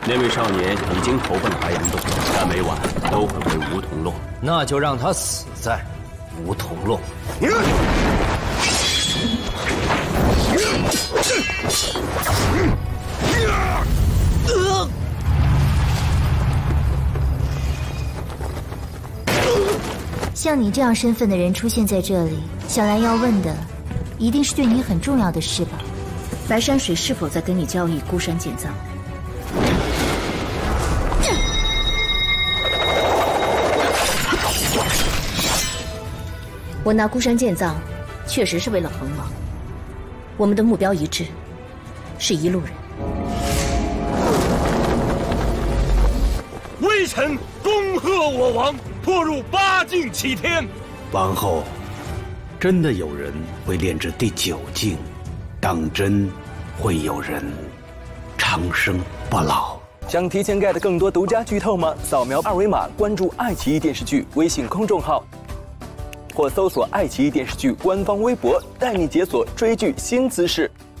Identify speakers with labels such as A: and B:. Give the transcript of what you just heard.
A: 那位少年已经投奔了白羊洞，但每晚都会回梧桐落。
B: 那就让他死在梧桐落。
C: 像你这样身份的人出现在这里，小兰要问的，一定是对你很重要的事吧？
D: 白山水是否在跟你交易孤山剑藏？我拿孤山剑藏，确实是为了恒王。我们的目标一致，是一路人。
E: 微臣恭贺我王破入8境7天。
F: 王后，真的有人会炼至第9境，当真会有人长生不老。
G: 想提前 get 更多独家剧透吗？扫描2维码关注爱奇艺电视剧微信公众号，或搜索爱奇艺电视剧官方微博，带你解锁追剧新姿势。